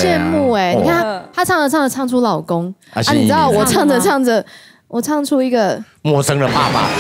羡慕哎！你看她唱着唱出老公啊，你知道我唱着唱着，我唱出一个陌生的爸爸，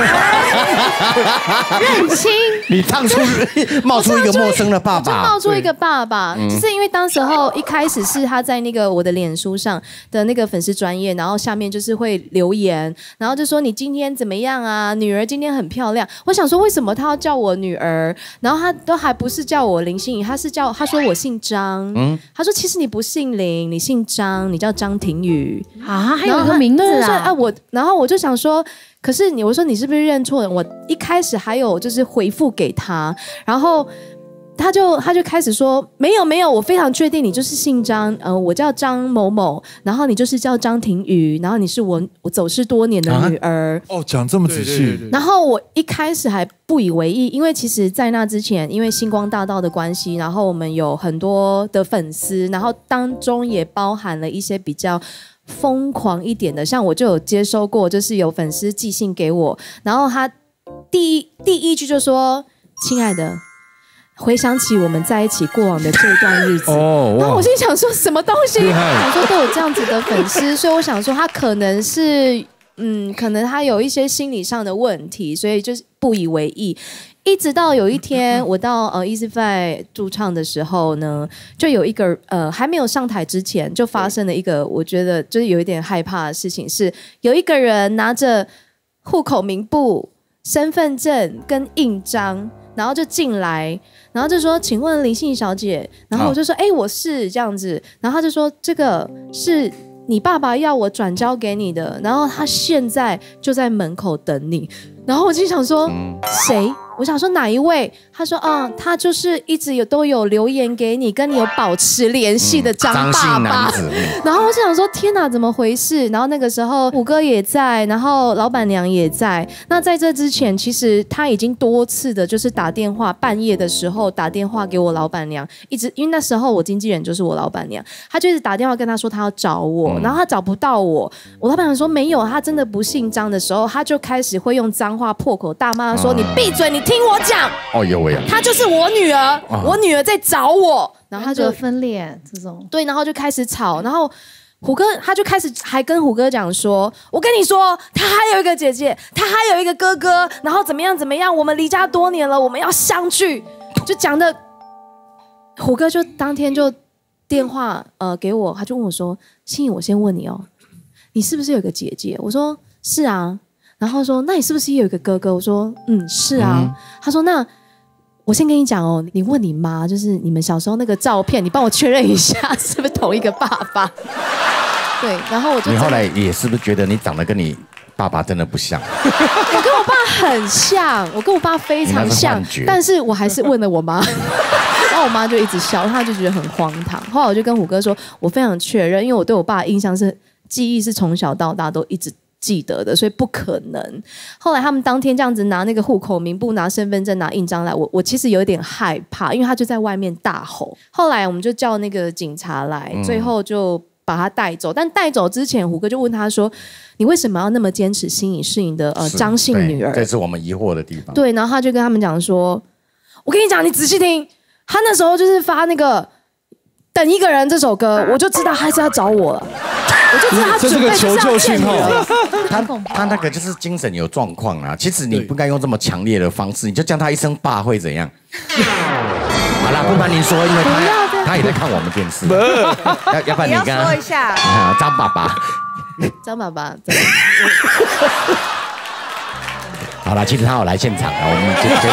认亲。 你冒出一个陌生的爸爸， 冒出一个爸爸，就是因为当时候一开始是他在那个我的脸书上的那个粉丝专页，然后下面就是会留言，然后就说你今天怎么样啊？女儿今天很漂亮。我想说为什么他要叫我女儿？然后他都还不是叫我林心怡，他说我姓张，他说其实你不姓林，你姓张，你叫张庭宇啊，还有一个名字啊。 然后我就想说。可是我说你是不是认错了？我一开始还有就是回复给他，然后他就开始说没有，我非常确定你就是姓张，我叫张某某，然后你就是叫张庭宇，然后你是我走失多年的女儿。 哦，讲这么仔细。 然后我一开始还不以为意，因为其实在那之前，因为星光大道的关系，然后我们有很多的粉丝，然后当中也包含了一些比较疯狂一点的，像我就有接收过，就是有粉丝寄信给我，然后他第一句就说：“亲爱的，回想起我们在一起过往的这段日子。”然后我心想说什么东西？我说都有这样子的粉丝，所以我想说他可能是可能他有一些心理上的问题，所以就是不以为意。一直到有一天，我到Eazy-Five 驻唱的时候呢，就有一个还没有上台之前，就发生了一个我觉得就是有一点害怕的事情，是有一个人拿着户口名簿、身份证跟印章，然后就进来，然后就说：“请问林信小姐？”然后我就说：“我是这样子。”然后他就说：“这个是你爸爸要我转交给你的，然后他现在就在门口等你。”然后我就想说：“谁？”我想说哪一位？他说他就是一直都有留言给你，跟你有保持联系的张爸爸。然后我就想说天哪，怎么回事？然后那个时候虎哥也在，然后老板娘也在。那在这之前，其实他已经多次的，就是打电话，半夜的时候打电话给我老板娘，一直因为那时候我经纪人就是我老板娘，他就一直打电话跟他说他要找我，然后他找不到我，我老板娘说没有，他真的不姓张的时候，他就开始会用脏话破口大骂说：“你闭嘴，你听我讲。” 哦呦喂！ 她就是我女儿，我女儿在找我，然后他就分裂这种对，然后就开始吵，然后虎哥他就开始还跟虎哥讲说：“我跟你说，他还有一个姐姐，他还有一个哥哥，然后怎么样，我们离家多年了，我们要相聚。”就讲的，虎哥就当天就电话给我，他就问我说：“心怡，我先问你哦，你是不是有个姐姐？”我说：“是啊。”然后说：“那你是不是也有一个哥哥？”我说：“是啊。”他说：“那我先跟你讲哦，你问你妈，就是你们小时候那个照片，你帮我确认一下是不是同一个爸爸。”对，然后我就你后来也是不是觉得你长得跟你爸爸真的不像？ 我跟我爸很像，我跟我爸非常像，但是我还是问了我妈。然后我妈就一直笑，她就觉得很荒唐。后来我就跟虎哥说，我非常确认，因为我对我爸的印象记忆是从小到大都一直记得的，所以不可能。后来他们当天这样子拿那个户口名簿、拿身份证、拿印章来，我其实有点害怕，因为他就在外面大吼。后来我们就叫那个警察来，最后就把他带走。但带走之前，虎哥就问他说：“你为什么要那么坚持心怡是你的张姓女儿？” 这是我们疑惑的地方。 对，然后他就跟他们讲说：“我跟你讲，你仔细听，他那时候就是发那个。”等一个人这首歌，我就知道他是要找我了，我就知道他准备就是要见我了。 他那个就是精神有状况啊，其实你不该用这么强烈的方式，你就叫他一声爸会怎样？好啦，不瞒您说，因为他也在看我们电视，要不然你跟他说一下， 张爸爸， 张爸爸。 好啦，其实他有来现场啊，我们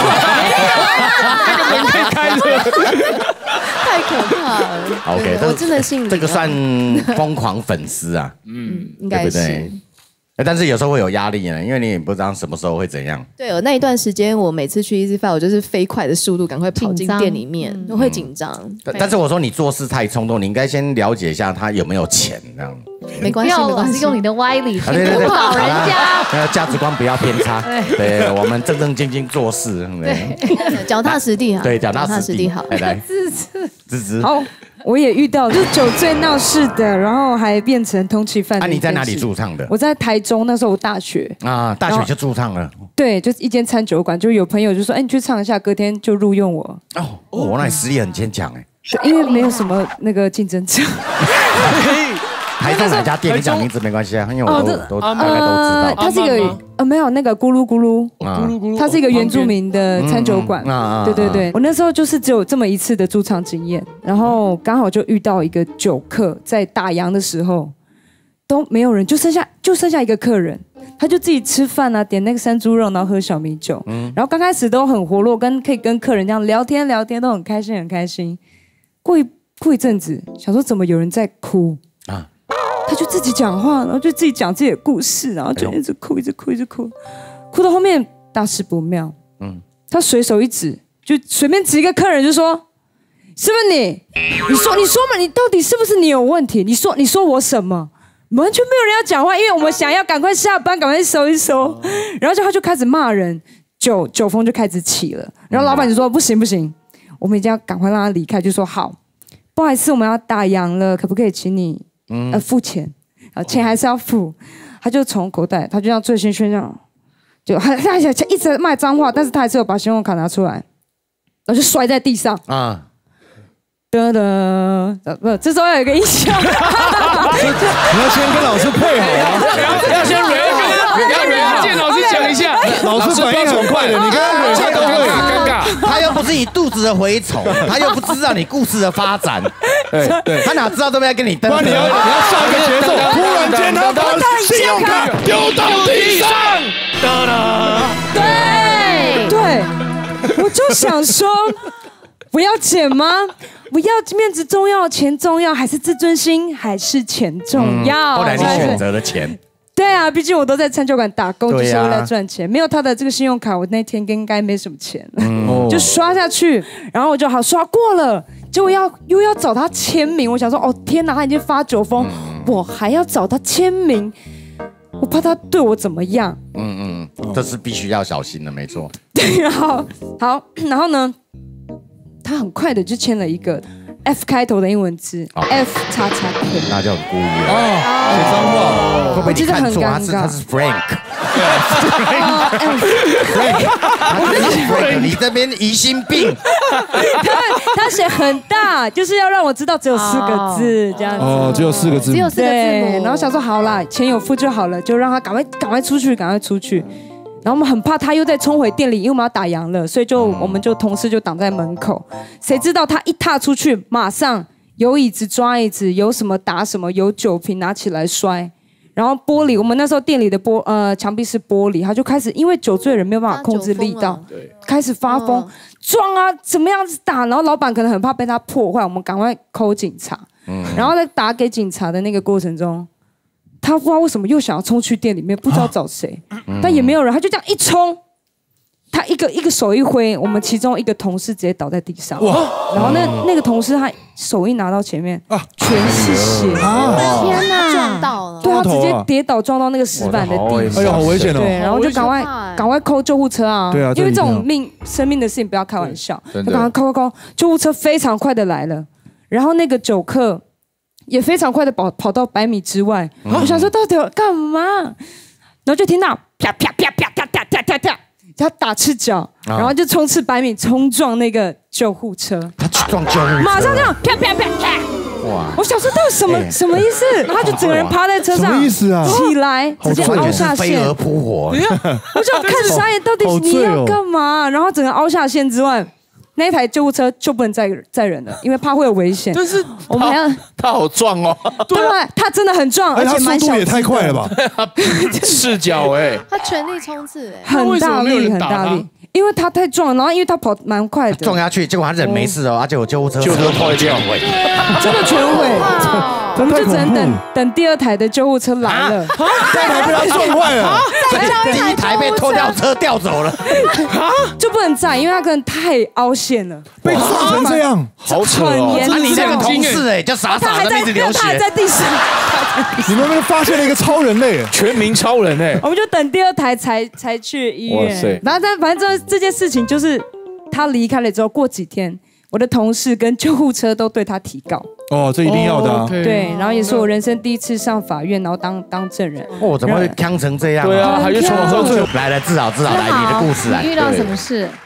门可以开着。 太可怕了。 OK， 我真的信这个算疯狂粉丝啊， 应该是。对不对？ 但是有时候会有压力呢，因为你也不知道什么时候会怎样。 对，那一段时间，我每次去 Eazy-Five， 我就是飞快的速度，赶快跑进店里面，都会紧张。 但是我说你做事太冲动，你应该先了解一下他有没有钱，这样。 没关系， 不要老是用你的歪理去不好人家， 价值观不要偏差。对，我们正正经经做事， 对，脚踏实地啊。 对，脚踏实地好。来，芝芝， 好。我也遇到，就是酒醉闹事的，然后还变成通缉犯。 你在哪里驻唱的？ 我在台中，那时候我大学啊，大学就驻唱了。 对，就是一间餐酒馆，就有朋友就说，你去唱一下，隔天就录用我。 哦，那你实力很坚强哎。 因为没有什么那个竞争者。 台中哪家店？你讲名字没关系啊，因为我都大概都知道。 它是一个没有那个咕噜咕噜，它是一个原住民的餐酒馆。对，我那时候就是只有这么一次的驻唱经验，然后刚好就遇到一个酒客，在打烊的时候都没有人，就剩下一个客人，他就自己吃饭啊，点那个山猪肉，然后喝小米酒，然后刚开始都很活络，可以跟客人这样聊天，都很开心。过一阵子，想说怎么有人在哭啊？他就自己讲话，然后就自己讲自己的故事，然后就一直哭，哭到后面大事不妙。他随手一指，就随便指一个客人就说：“是不是你？你说嘛，你到底是不是你有问题？你说我什么？”完全没有人要讲话，因为我们想要赶快下班，赶快收一收。然后他就开始骂人，酒疯就开始起了。然后老板就说：“不行，我们一定要赶快让他离开。”就说：“好，不好意思，我们要打烊了，可不可以请你付钱？钱还是要付。”他就从口袋，他就像醉醺醺这样，他一直骂脏话，但是他还是有把信用卡拿出来，然后就摔在地上啊。不，这时候要有一个音效，你要先跟老师配合啊， 要先 rap， 见老师讲一下， 老师反应很快的，你跟他 rap 都会尴尬， 他又不是你肚子的蛔虫，他又不知道你故事的发展，对，他哪知道这边要跟你登？ 你要上一个节奏，突然间他把信用卡丢到地上， 对，我就想说，不要剪吗？不要面子重要，钱重要，还是自尊心，还是钱重要？ 后来你选择了钱。 对啊，毕竟我都在餐酒馆打工，就是为了赚钱。没有他的这个信用卡，我那天应该没什么钱，就刷下去，然后我就好刷过了。结果又要找他签名，我想说，哦天哪，他已经发酒疯，我还要找他签名，我怕他对我怎么样。 这是必须要小心的，没错。 对，然后呢？他很快的就签了一个 F 开头的英文字 F 叉叉 K， 那就很故意了写脏话， 会不会你看错？他是 Frank， 你这边疑心病。 他写很大，就是要让我知道只有4个字这样子。 只有4个字， 只有4个字母。 然后想说好啦，钱有付就好了，就让他赶快出去。然后我们很怕他又再冲回店里，因为我们要打烊了，所以我们同事就挡在门口。谁知道他一踏出去，马上有椅子抓椅子，有什么打什么，有酒瓶拿起来摔。然后玻璃，我们那时候店里的墙壁是玻璃，他就开始因为酒醉人没有办法控制力道，开始发疯，撞啊，怎么样子打。然后老板可能很怕被他破坏，我们赶快call警察。然后在打给警察的那个过程中，他不知道为什么又想要冲去店里面，不知道找谁，但也没有人，他就这样一冲，他一个手一挥，我们其中一个同事直接倒在地上，然后那个同事他手一拿到前面，全是血， 天哪， 撞到了， 对，他直接跌倒撞到那个石板的地上， 哎呀，好危险哦！ 对，然后就赶快 call 救护车啊， 对啊， 因为这种生命的事情不要开玩笑，就赶快 call， 救护车非常快的来了，然后那个酒客也非常快的跑到100米之外，我想说到底要干嘛，然后就听到啪啪啪啪啪啪啪啪啪，他打赤脚，然后就冲刺100米冲撞那个救护车， 他去撞救护车， 马上这样啪啪啪啪，哇！我想说到底什么意思？然后他就整个人趴在车上， 什么意思啊？ 起来直接凹下线， 飞蛾扑火。 我想看傻眼，到底你要干嘛？然后整个凹下线之外。那一台救护车就不能载人了，因为怕会有危险。 但是我们要他好壮哦， 对，他真的很壮，而且蛮小。 速度也太快了吧！ 赤脚他全力冲刺很大力，因为他太壮，然后因为他跑蛮快的， 撞下去，结果他人没事哦，结果救护车坏掉， 真的全毁。我们就只能等第2台的救护车来了， 第2台被他撞坏了， 第1台被拖吊车吊走了， 就不能载，因为他可能太凹陷了， 被撞成这样， 好扯哦！ 你这个同事就傻傻的一直流血， 他还在地上。 你们那发现了一个超人类， 全民超人哎！ 我们就等第2台才去医院。然后反正这件事情就是他离开了之后，过几天，我的同事跟救护车都对他提告。 哦，这一定要的啊！ 对，然后也是我人生第一次上法院，然后当证人。 怎么会呛成这样？ 对啊，还是从喝醉来了，至少来你的故事来。 遇到什么事？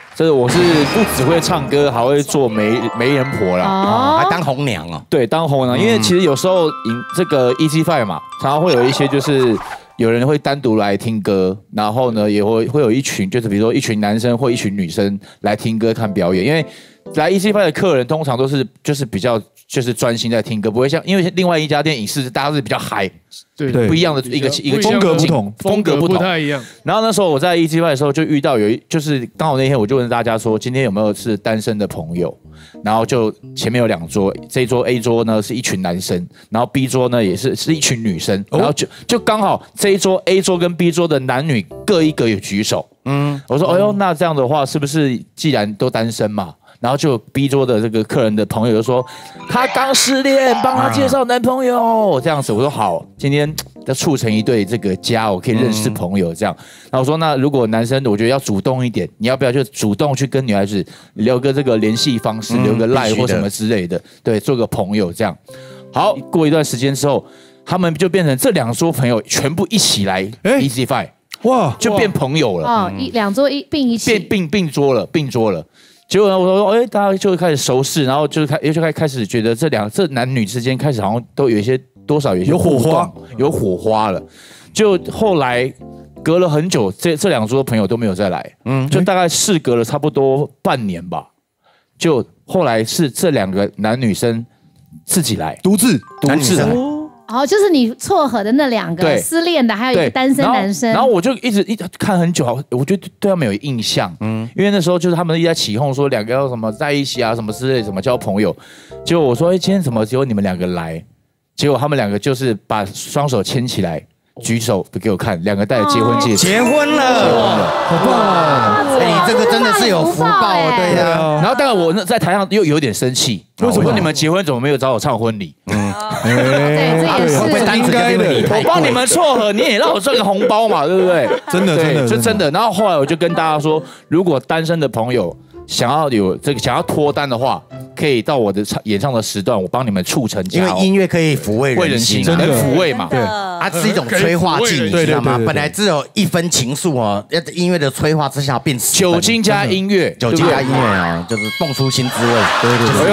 这我是不只会唱歌，还会做媒人婆啦， 还当红娘哦。 对，当红娘，因为其实有时候这个 EZ5 嘛，常常会有一些就是有人会单独来听歌，然后呢也会有一群就是比如说一群男生或一群女生来听歌看表演，因为来 EZ5 的客人通常都是就是比较就是专心在听歌，不会像因为另外一家店影视大家是比较嗨。 对， 不一样的一个风格不同， 风格不太一样。 然后那时候我在 EZ5 的时候就遇到就是刚好那天我就问大家说，今天有没有是单身的朋友？然后就前面有2桌，这一桌 A 桌呢是一群男生，然后 B 桌呢也是一群女生，然后就刚好这一桌 A 桌跟 B 桌的男女各一个有举手。我说哎呦，那这样的话是不是既然都单身嘛？然后就 B 桌的这个客人的朋友就说，他刚失恋，帮他介绍男朋友这样子。我说好，今天要促成一对这个家，我可以认识朋友这样。然后我说那如果男生我觉得要主动一点，你要不要就主动去跟女孩子留个这个联系方式，留个 LINE 或什么之类的，对，做个朋友这样。好，过一段时间之后，他们就变成这2桌朋友全部一起来 EZ5，哇，就变朋友了。 哦，2桌并一起， 并桌了。结果呢，我说，哎，大家就开始熟识，然后就开始觉得这男女之间开始好像都有一些多少有一些有火花了。就后来隔了很久，这2桌朋友都没有再来，就大概事隔了差不多半年吧。就后来是这2个男女生自己来， 独自来。 哦，就是你撮合的那2个失恋的，还有一个单身男生。 然后我就一直看很久，我就对他们有印象，因为那时候就是他们一直在起哄说2个要什么在一起啊，什么之类，什么交朋友。结果我说，哎，今天怎么只有你们2个来？结果他们2个就是把双手牵起来，举手给我看，2个戴着结婚戒指， 结婚了，好棒！你这个真的是有福报，对呀。 然后当然我在台上又有点生气，为什么你们结婚怎么没有找我唱婚礼？ 对，这也是应该的。 我帮你们撮合，你也让我赚个红包嘛，对不对？ 真的， 就真的。然后后来我就跟大家说，如果单身的朋友想要脱单的话，可以到我的演唱的时段，我帮你们促成家。 因为音乐可以抚慰人心， 能抚慰嘛。 对，它是一种催化剂，你知道吗？本来只有1分情愫哦，音乐的催化之下变酒精加音乐， 酒精加音乐啊，就是蹦出新滋味。对。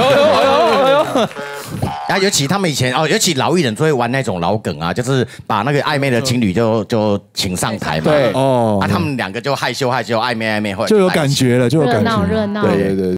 然后尤其他们以前尤其老艺人就会玩那种老梗啊，就是把那个暧昧的情侣就请上台嘛。 对他们2个就害羞，暧昧， 就有感觉了， 热闹。 对。